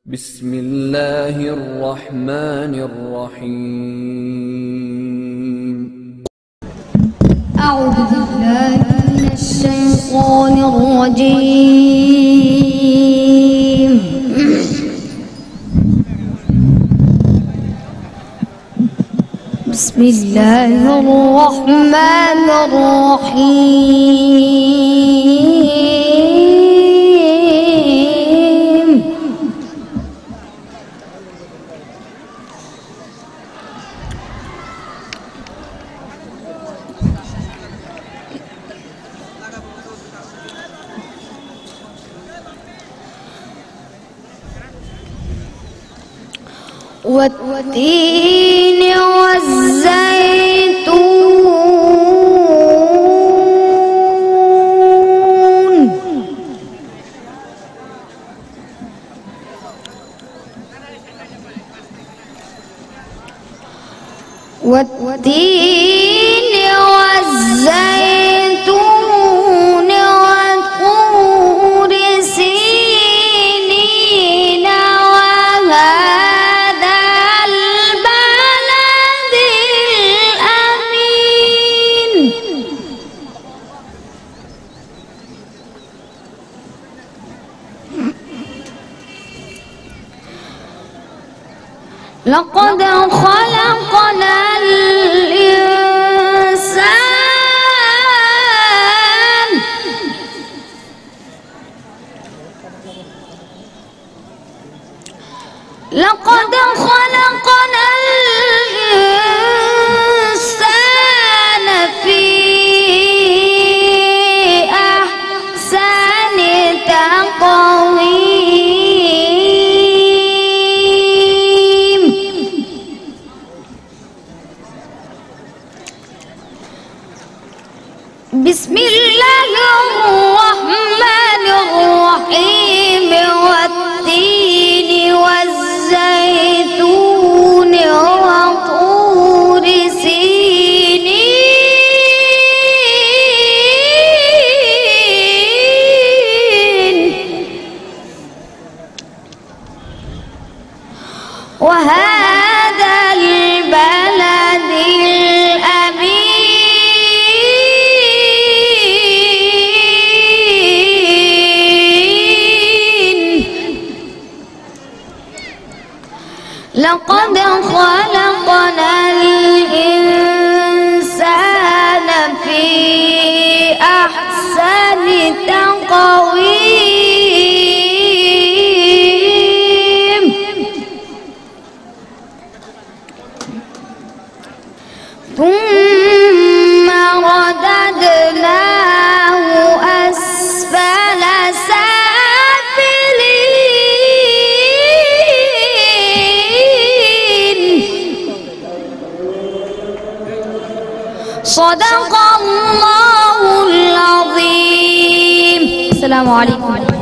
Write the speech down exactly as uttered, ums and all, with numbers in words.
بسم الله الرحمن الرحيم. أعوذ بالله من الشيطان الرجيم. بسم الله الرحمن الرحيم. والتين والزيتون والتين والزيتون وطور سينين وهذا البلد الأمين. لقد خلقنا الإنسان لقد خلقنا الإنسان في أحسن تقويم. بسم الله الرحمن الرحيم. والتين والزيتون وطور سينين وهذا البلد لقد خلقنا الإنسان في أحسن تقويم. ثم رددناه أسفل صدق الله العظيم. السلام عليكم.